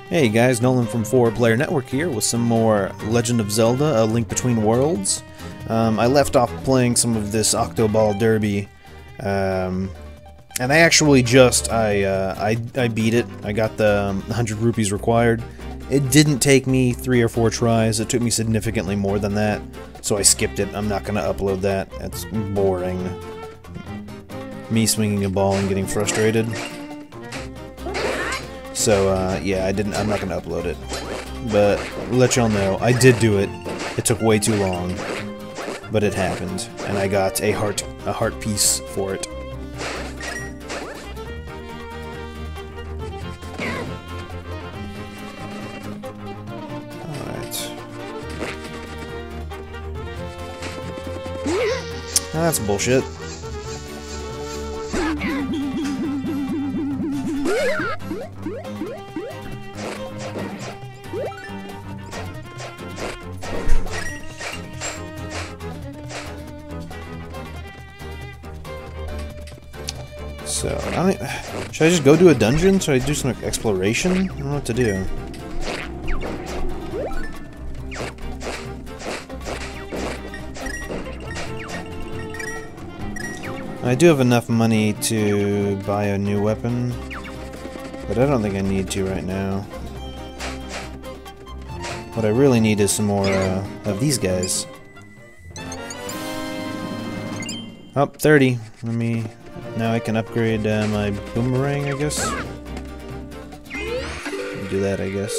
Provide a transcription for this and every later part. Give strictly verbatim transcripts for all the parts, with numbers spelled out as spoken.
Hey guys, Nolan from four player network here with some more Legend of Zelda, A Link Between Worlds. Um, I left off playing some of this Octoball Derby, um, and I actually just, I, uh, I, I beat it. I got the um, one hundred rupees required. It didn't take me three or four tries, it took me significantly more than that, so I skipped it. I'm not going to upload that, it's boring. Me swinging a ball and getting frustrated. So, uh, yeah, I didn't, I'm not gonna upload it. But, let y'all know, I did do it. It took way too long. But it happened. And I got a heart, a heart piece for it. Alright. Oh, that's bullshit. So, I don't, should I just go do a dungeon? Should I do some exploration? I don't know what to do. I do have enough money to buy a new weapon, but I don't think I need to right now. What I really need is some more uh, of these guys. Oh, thirty. Let me... Now I can upgrade uh, my boomerang, I guess. Do that, I guess.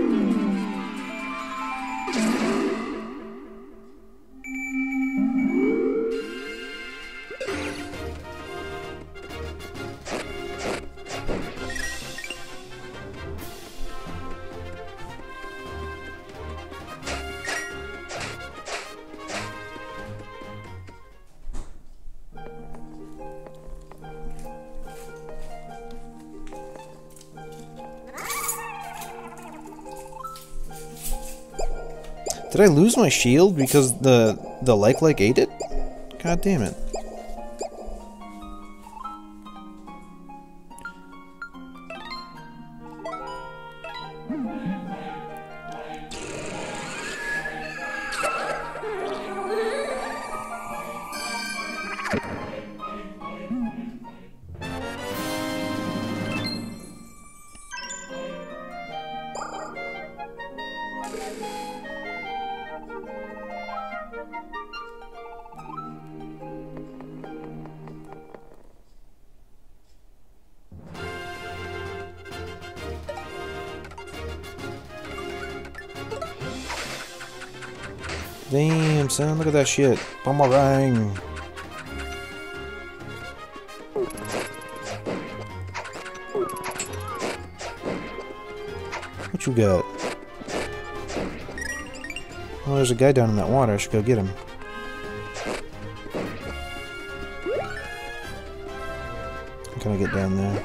Did I lose my shield because the the like like ate it? God damn it. Damn, son, look at that shit. Boomerang. What you got? Oh, there's a guy down in that water. I should go get him. How can I get down there?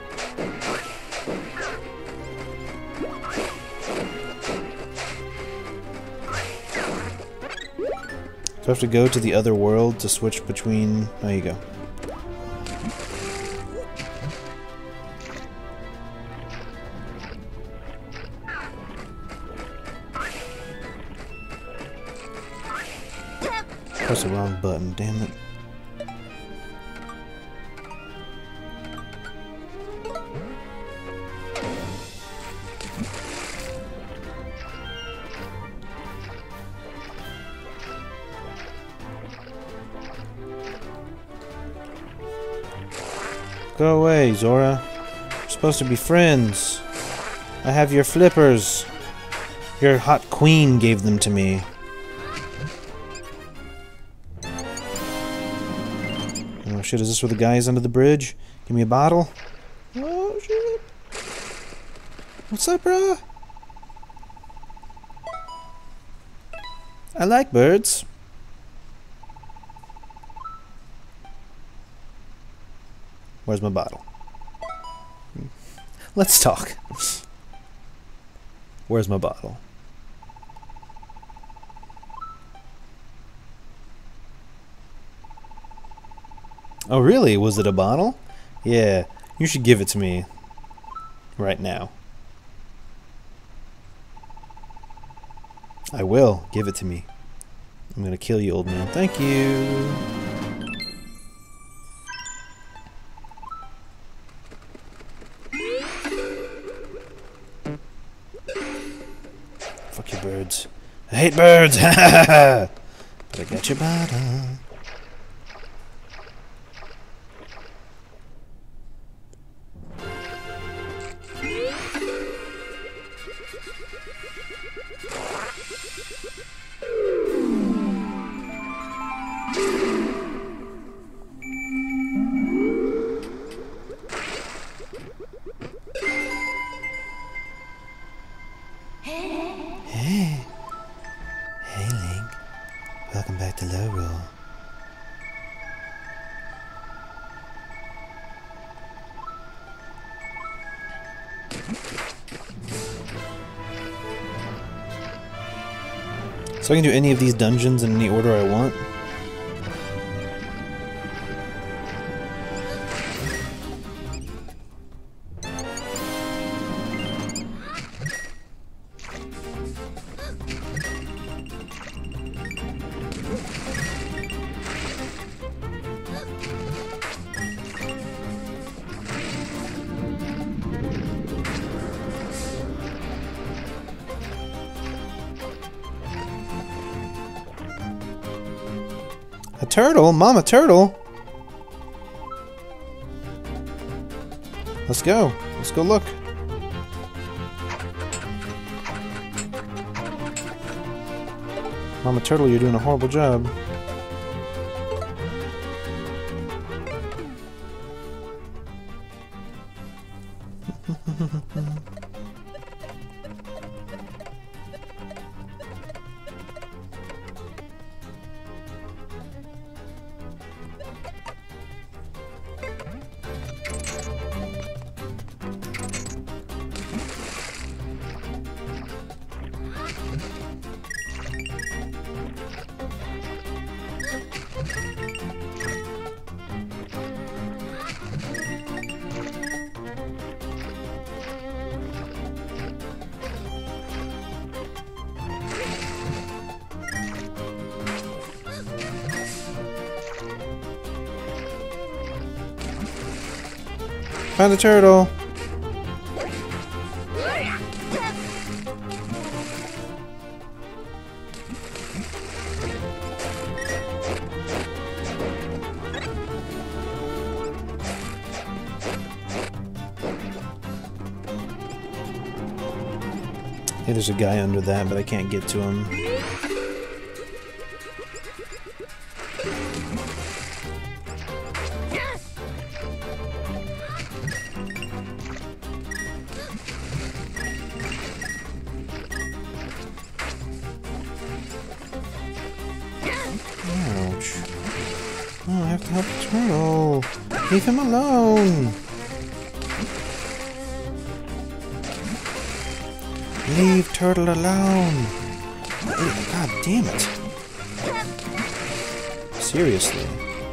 Do I have to go to the other world to switch between... There you go. Press the wrong button, damn it. Go away, Zora. We're supposed to be friends. I have your flippers. Your hot queen gave them to me. Oh shit, is this where the guy is under the bridge? Give me a bottle. Oh shit. What's up, brah? I like birds. Where's my bottle? Let's talk. Where's my bottle? Oh really? Was it a bottle? Yeah, you should give it to me. Right now. I will. Give it to me. I'm gonna kill you, old man. Thank you. Fuck you, birds. I hate birds! Ha ha ha! But I got your bottom. Hey. Hey, Link. Welcome back to Lorule. So I can do any of these dungeons in any order I want? A turtle? Mama turtle? Let's go. Let's go look. Mama turtle, you're doing a horrible job. Found a turtle. Hey, there's a guy under that, but I can't get to him. Ouch. Oh, I have to help the turtle. Leave him alone. Leave turtle alone. God damn it. Seriously.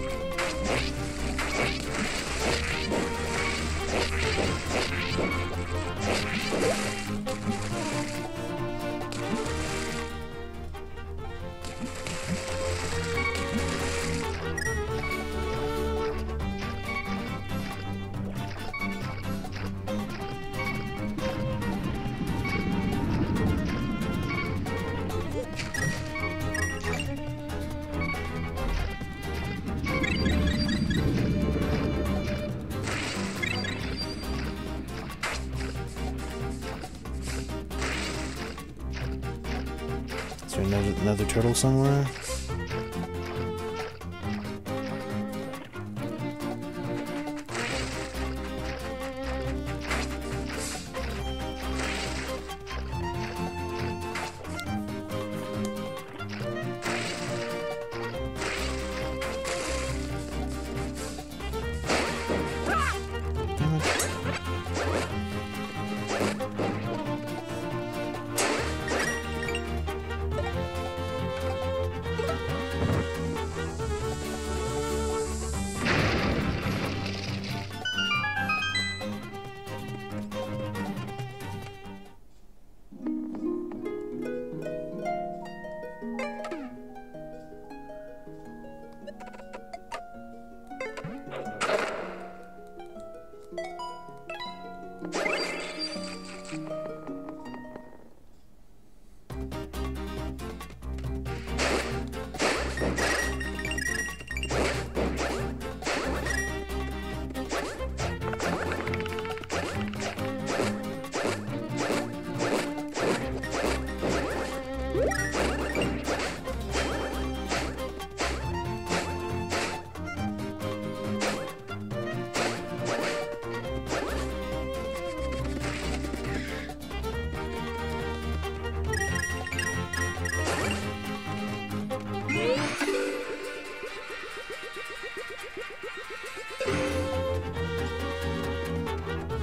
Is there another, another turtle somewhere?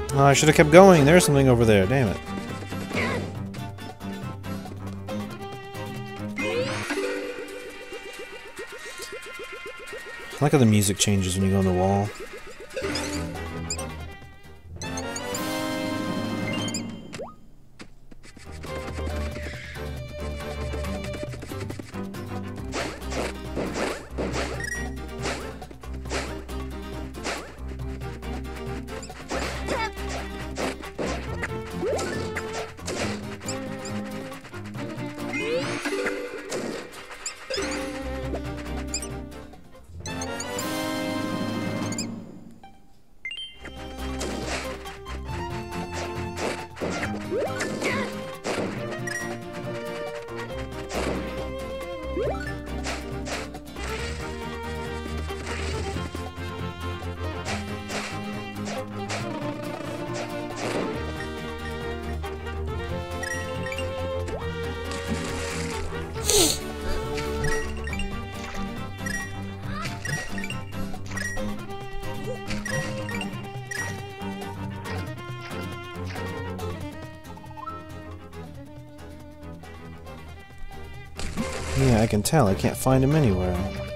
Oh, I should have kept going. There's something over there. Damn it. I like how the music changes when you go on the wall. Yeah, I can tell. I can't find him anywhere.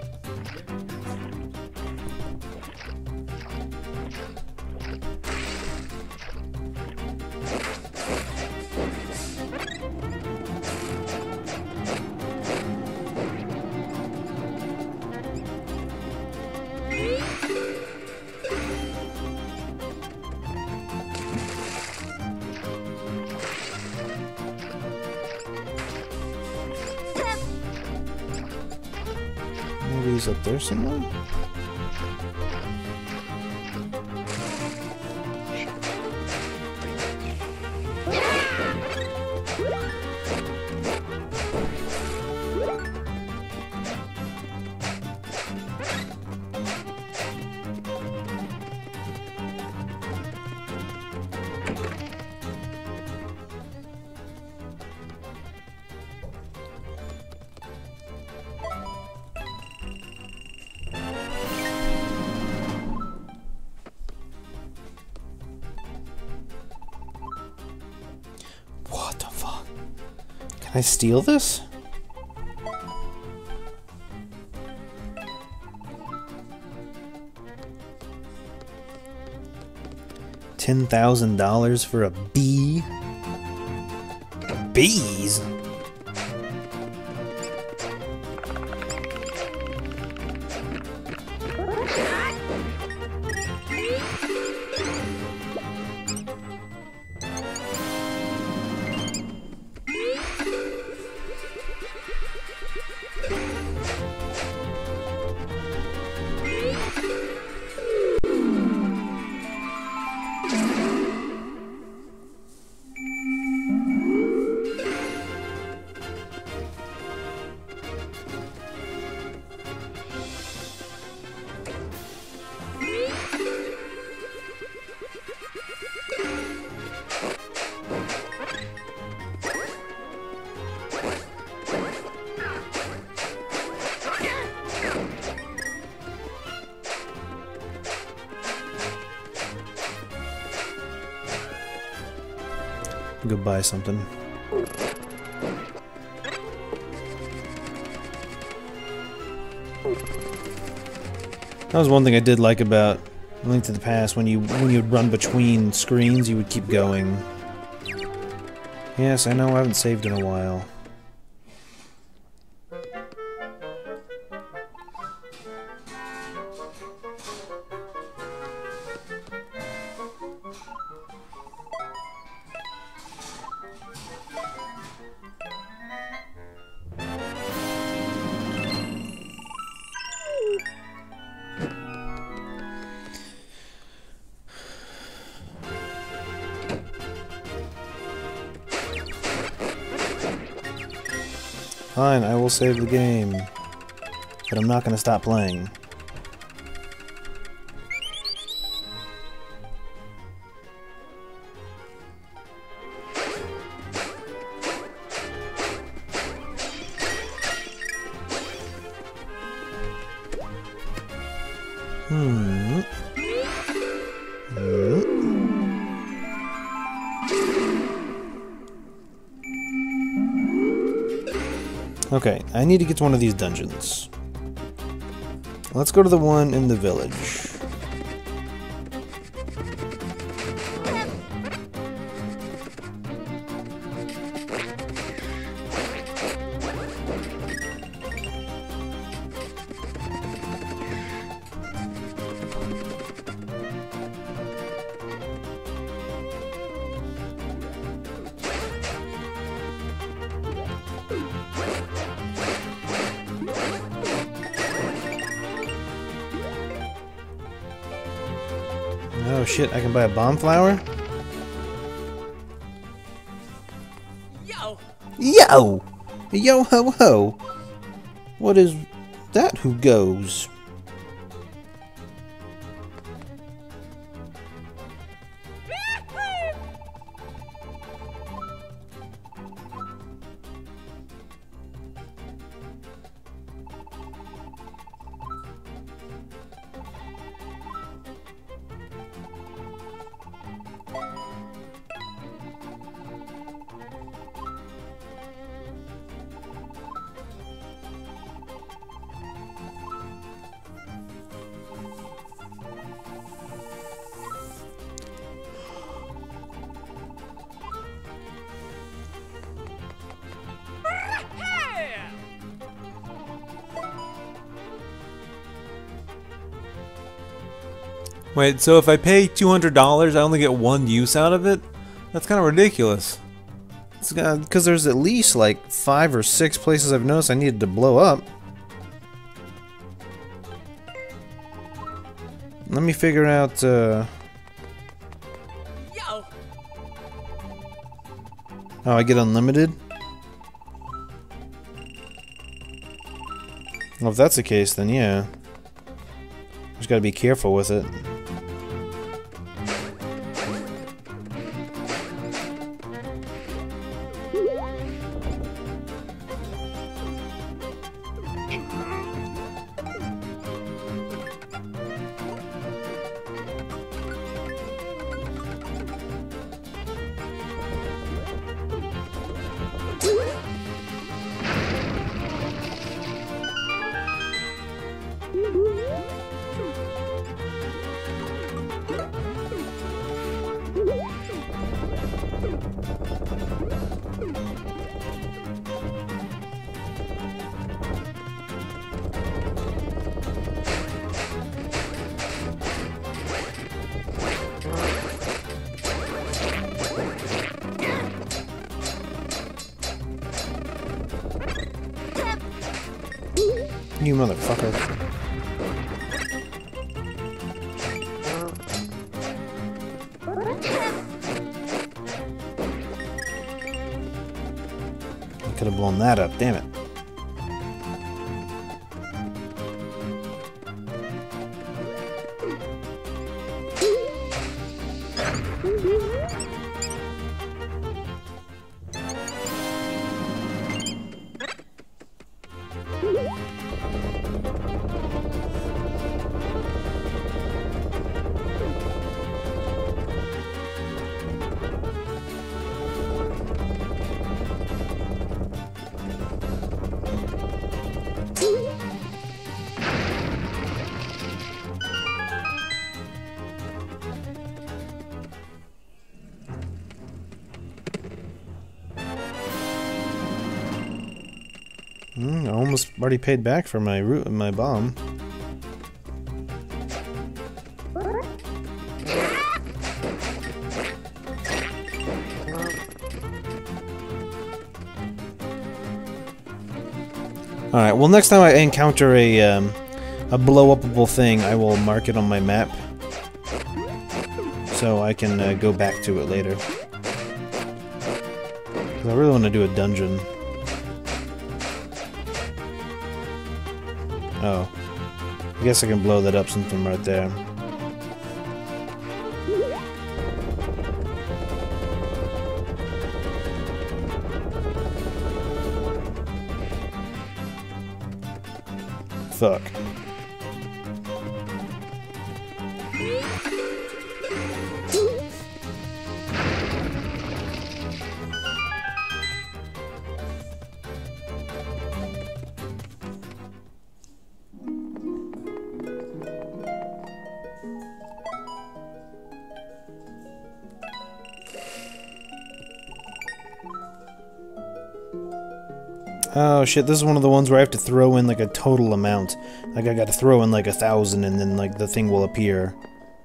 Maybe he's up there somewhere? Can I steal this? Ten thousand dollars for a bee? Bees? Go buy something. That was one thing I did like about Link to the Past. When you when you'd run between screens, you would keep going. Yes, I know I haven't saved in a while. Fine, I will save the game, but I'm not going to stop playing. Hmm. Hmm. Okay, I need to get to one of these dungeons. Let's go to the one in the village. Oh shit, I can buy a bomb flower? Yo! Yo! Yo ho ho! What is that who goes? Wait, so if I pay two hundred dollars, I only get one use out of it? That's kind of ridiculous. It's because there's at least like five or six places I've noticed I needed to blow up. Let me figure out. Uh... Yo! Oh, I get unlimited? Well, if that's the case, then yeah. Just gotta be careful with it. You motherfucker. I could have blown that up, damn it. Mm, I almost already paid back for my root and my bomb. Alright, well next time I encounter a, um, a blow-upable thing, I will mark it on my map. So I can uh, go back to it later. 'Cause I really want to do a dungeon. Oh. I guess I can blow that up something right there. Fuck. Oh shit, this is one of the ones where I have to throw in like a total amount. Like I gotta throw in like a thousand and then like the thing will appear.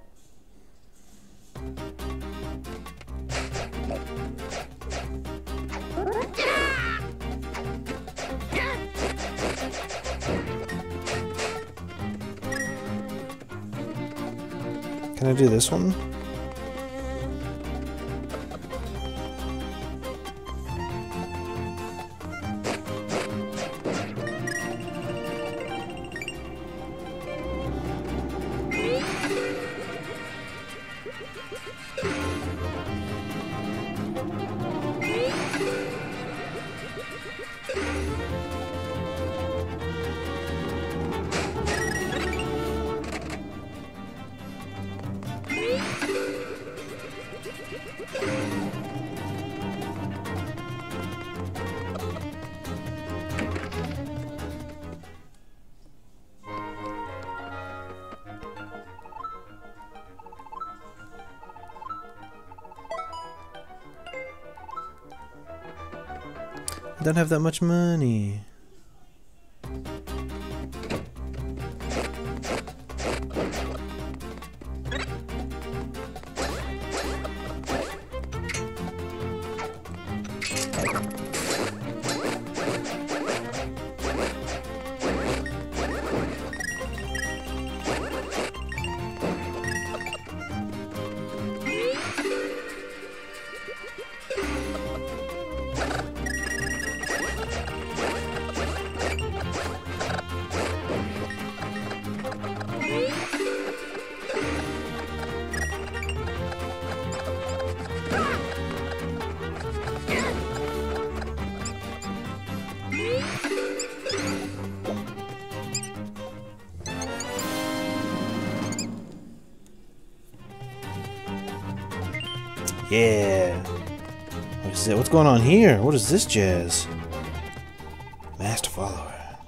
Can I do this one? I don't have that much money. Yeah. What is it? What's going on here? What is this jazz? Master follower.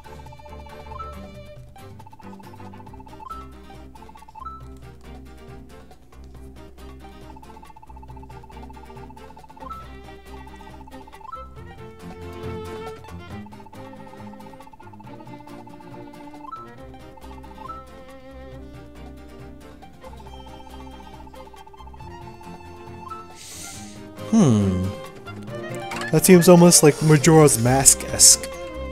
Hmm. That seems almost like Majora's Mask-esque.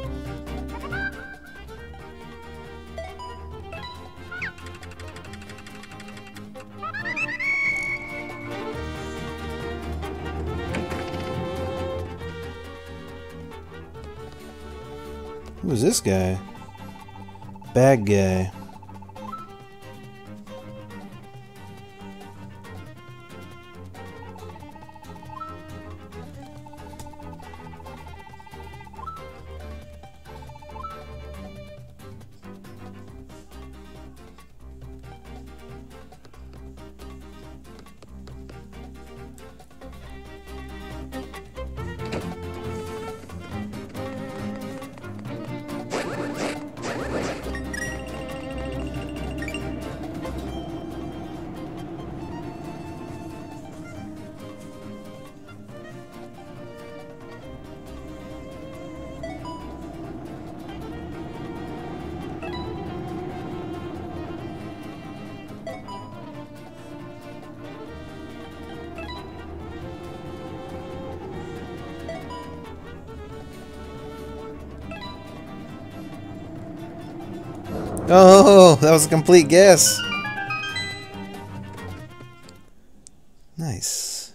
Who is this guy? Bad guy. Oh, that was a complete guess. Nice.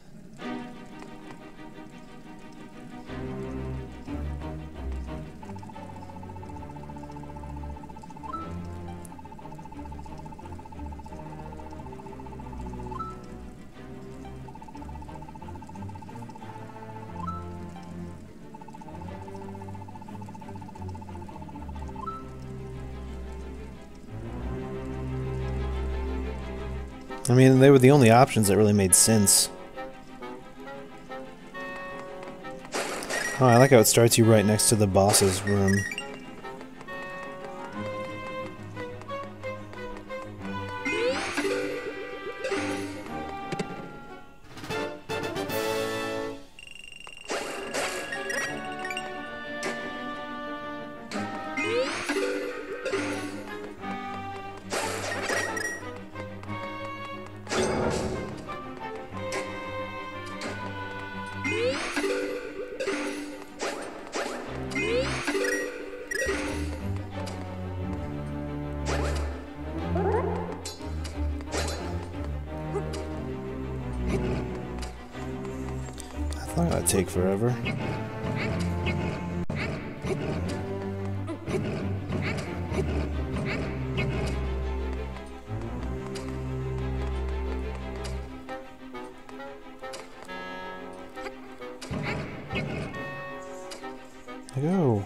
I mean, they were the only options that really made sense. Oh, I like how it starts you right next to the boss's room. It's not gonna take forever. Go.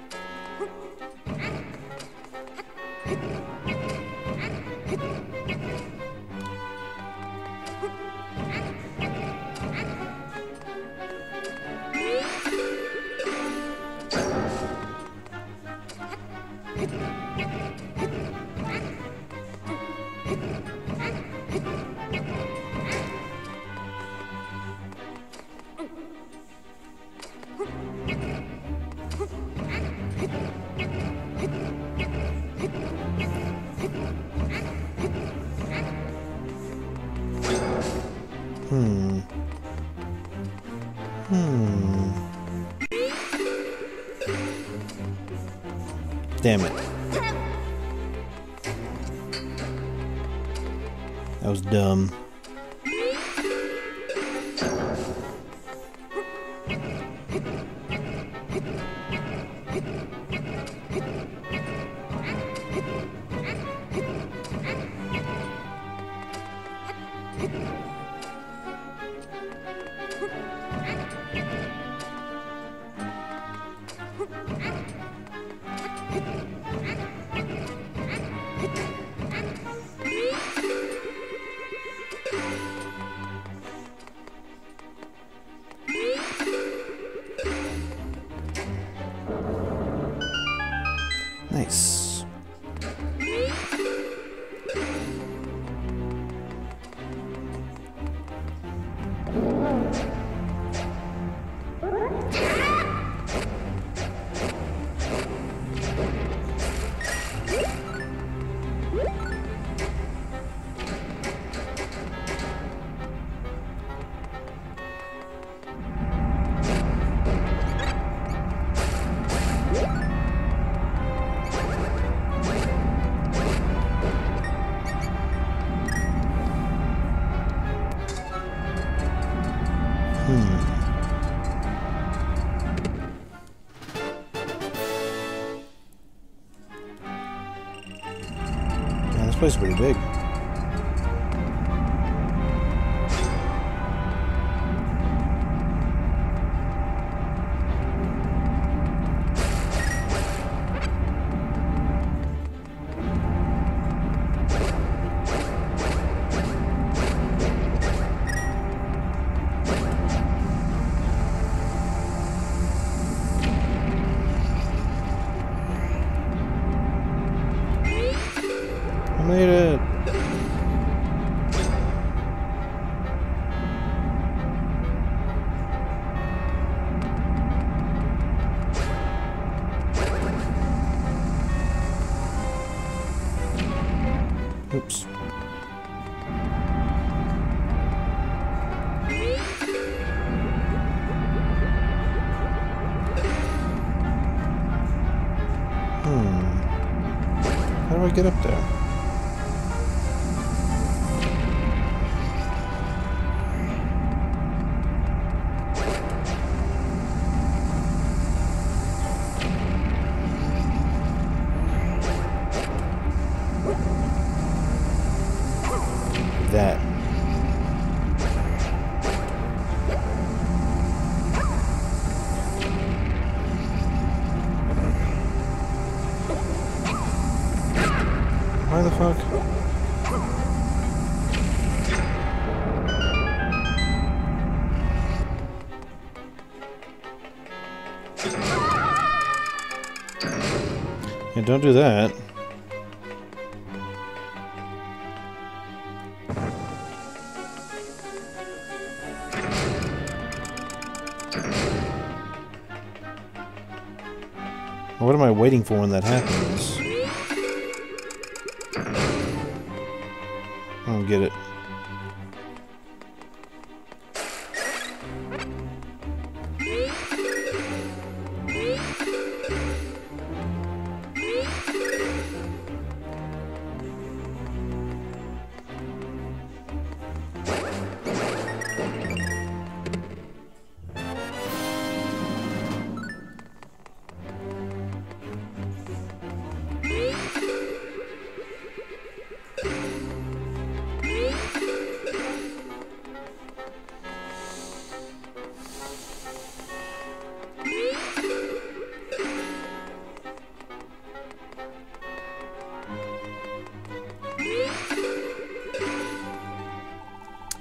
Hmm. Hmm. Damn it. That was dumb. Nice. This place is pretty big. I made it. Oops. Hmm. How do I get up there? That. Why the fuck? Yeah, don't do that. What am I waiting for when that happens? I don't get it.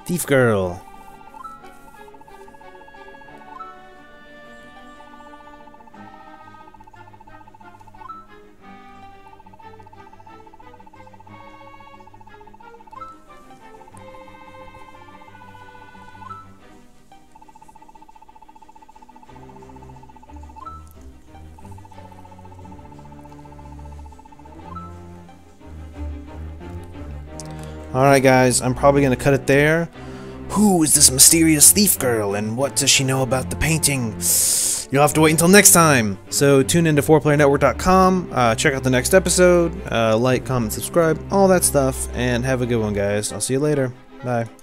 Thief girl. Alright guys, I'm probably going to cut it there. Who is this mysterious thief girl and what does she know about the painting? You'll have to wait until next time. So tune into four player network dot com, uh, check out the next episode, uh, like, comment, subscribe, all that stuff, and have a good one guys. I'll see you later. Bye.